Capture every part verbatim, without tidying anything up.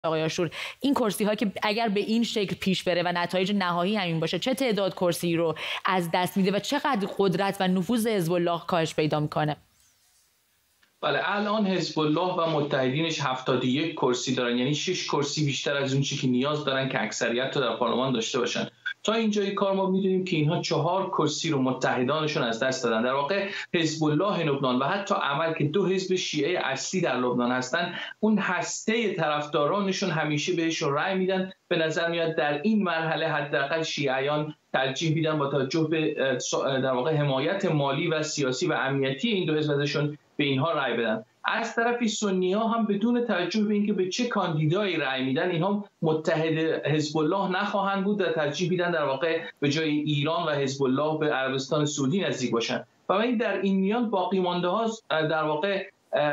آقای آشور، این کرسی ها که اگر به این شکل پیش بره و نتایج نهایی همین باشه، چه تعداد کرسی رو از دست میده و چقدر قدرت و نفوذ حزب الله کاهش پیدا میکنه؟ بله، الان حزب الله و متحدینش هفتاد و یک کرسی دارن، یعنی شش کرسی بیشتر از اون چیزی که نیاز دارن که اکثریت رو در پارلمان داشته باشن. تا اینجای کار ما میدونیم که اینها چهار کرسی رو متحدانشون از دست دادن. در واقع حزب الله لبنان و حتی عمل که دو حزب شیعه اصلی در لبنان هستن، اون هسته طرفدارانشون همیشه بهشون رأی میدن. به نظر میاد در این مرحله حداقل شیعیان ترجیح میدن با توجه به در واقع حمایت مالی و سیاسی و امنیتی این دو حزب ازشون به اینها رأی بدن. از طرفی سنی ها هم بدون توجه به اینکه به چه کاندیدایی رأی میدن، اینها متحد حزب الله نخواهند بود و ترجیح میدن در واقع به جای ایران و حزب الله به عربستان سعودی نزدیک باشن. و این در این میان باقی مانده ها در واقع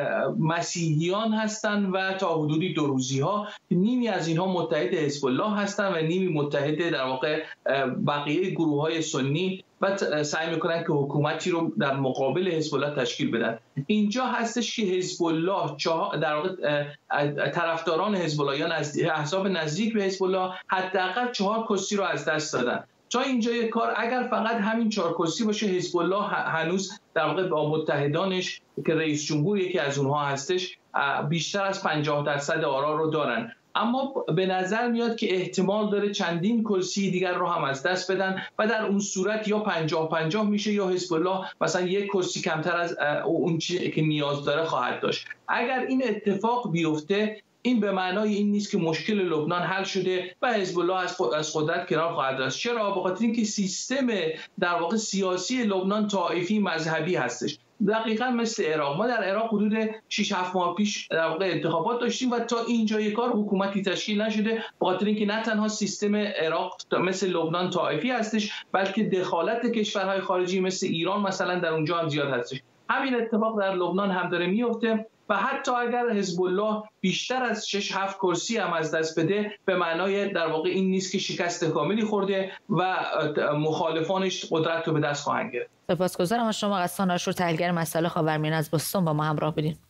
مسیحیان هستند و تا حدودی دو روزی ها نیمی از اینها متحد حزب الله هستند و نیمی متحد در واقع بقیه گروه های سنی و سعی میکنن که حکومتی رو در مقابل حزب الله تشکیل بدن. اینجا هستش که حزب الله در واقع طرفداران حزب الله یا احزاب نزدیک به حزب الله حداقل چهار کرسی رو از دست دادن. تا اینجای کار اگر فقط همین چهار کرسی باشه، حزب الله هنوز در واقع با متحدانش که رئیس جمهور یکی از اونها هستش بیشتر از پنجاه درصد آرا رو دارن. اما به نظر میاد که احتمال داره چندین کرسی دیگر رو هم از دست بدن و در اون صورت یا پنجاه پنجاه میشه یا حزب الله مثلا یک کرسی کمتر از اون چیزی که نیاز داره خواهد داشت. اگر این اتفاق بیفته، این به معنای این نیست که مشکل لبنان حل شده و حزب الله از قدرت کنار خواهد رفت. چرا؟ به خاطر اینکه سیستم در واقع سیاسی لبنان طائفی مذهبی هستش، دقیقاً مثل عراق. ما در عراق حدود شش هفت ماه پیش در واقع انتخابات داشتیم و تا اینجای کار حکومتی تشکیل نشده، به خاطر اینکه نه تنها سیستم عراق مثل لبنان طائفی هستش، بلکه دخالت کشورهای خارجی مثل ایران مثلا در اونجا هم زیاد هستش. همین اتفاق در لبنان هم داره میفته و حتی اگر حزب الله بیشتر از شش هفت کرسی هم از دست بده، به معنای در واقع این نیست که شکست کاملی خورده و مخالفانش قدرت رو به دست خواهند گرفت. سپاسگزارم از شما غسان آشور، تحلیلگر مسائل خاورمیانه از بوستون با ما همراه بودین.